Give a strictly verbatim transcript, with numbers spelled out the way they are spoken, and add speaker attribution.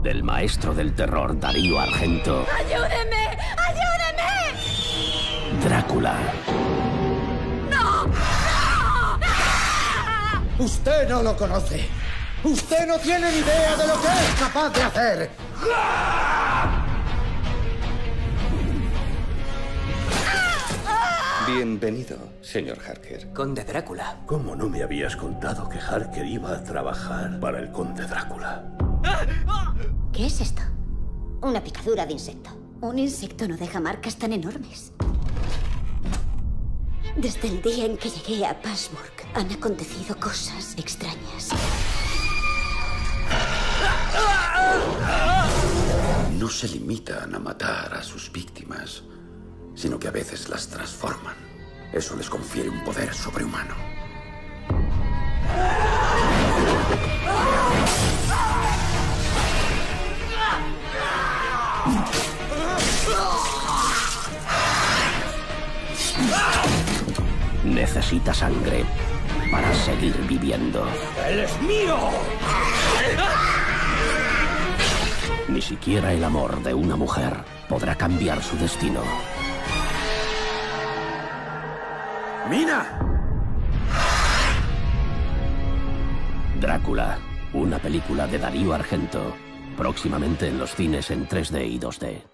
Speaker 1: del maestro del terror Darío Argento.
Speaker 2: ¡Ayúdeme! ¡Ayúdeme!
Speaker 1: Drácula.
Speaker 2: ¡No! ¡No!
Speaker 3: Usted no lo conoce. Usted no tiene ni idea de lo que es capaz de hacer.
Speaker 4: Bienvenido, señor Harker.
Speaker 5: Conde Drácula.
Speaker 6: ¿Cómo no me habías contado que Harker iba a trabajar para el Conde Drácula?
Speaker 7: ¿Qué es esto? Una picadura de insecto. Un insecto no deja marcas tan enormes. Desde el día en que llegué a Passburg han acontecido cosas extrañas.
Speaker 6: No se limitan a matar a sus víctimas, sino que a veces las transforman. Eso les confiere un poder sobrehumano.
Speaker 1: Necesita sangre para seguir viviendo.
Speaker 3: ¡Él es mío!
Speaker 1: Ni siquiera el amor de una mujer podrá cambiar su destino.
Speaker 3: ¡Mina!
Speaker 1: Drácula, una película de Darío Argento, próximamente en los cines en tres D y dos D.